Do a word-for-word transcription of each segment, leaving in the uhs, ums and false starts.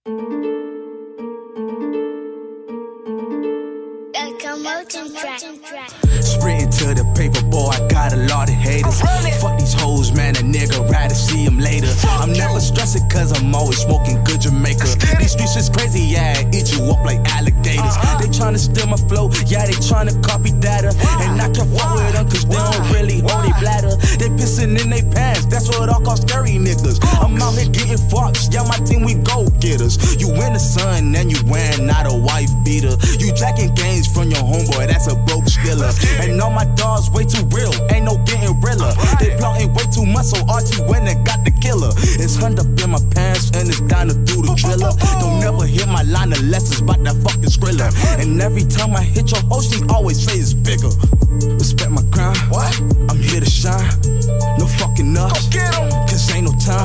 Sprinting to the paper, boy, I got a lot of haters. Fuck these hoes, man, a nigga rather see them later. I'm never stressing cause I'm always smoking good Jamaica. These streets is crazy, yeah, eat you up like alligators. They tryna steal my flow, yeah, they tryna copy data. And I can't fuck with them cause they don't really hold their bladder. They pissing in their pants, that's what I call scary niggas. I'm out here getting fucks, yeah, my team, we go getters. You in the sun and you wearing not a wife beater. You jacking gains from your homeboy, that's a broke skiller. And all my dogs way too real, ain't no getting realer. They plotting way too much, so Archie went and got the killer. It's hunt up in my pants and it's down to do the driller. Don't never hit my line unless it's about that fucking skriller. And every time I hit your hoe, she always say it's bigger. Respect my grind, what? I'm here to shine. No fucking ups, cause ain't no time.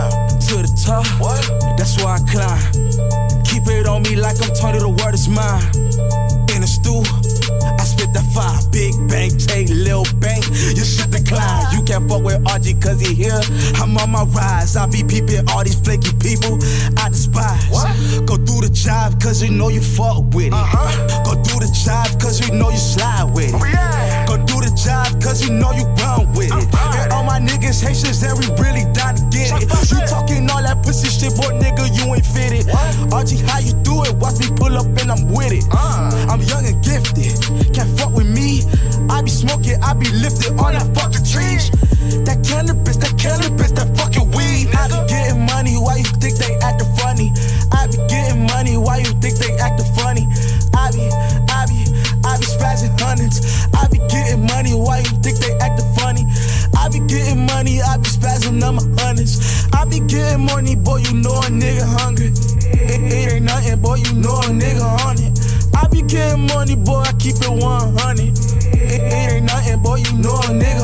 To the top, what? That's why I climb. Keep it on me like I'm Tony, the word is mine. In the stew, I spit that fire. Big bang, take lil bang, you shit decline. You can't fuck with R G cause he here, I'm on my rise. I be peeping all these flaky people I despise. What? Go do the job cause you know you fuck with it. Uh-huh. Go do the job cause you know you slide with it. Oh, yeah. Go do the job cause you know you run with it. And all my niggas Haitians and we really down to get it. You talking all that pussy shit, boy nigga, you ain't fit it. What? R G, how you do it? Watch me pull up and I'm with it. Uh. I'm young and gifted, can't fuck with me. I be smoking, I be lifted on that fucking trees. That cannabis, that cannabis, that fucking weed. I be getting money, why you think they acting funny? I be getting money, why you think they acting funny? I be, I be, I be spazzing hundreds. I be getting money, why you think they acting funny? I be getting money, I be spazzing on my hundreds. I be getting money, boy, you know a nigga hungry. It, it ain't nothing, boy, you know a nigga on it. I be getting money, boy, I keep it one hundred. It, it ain't nothing, boy, you know a nigga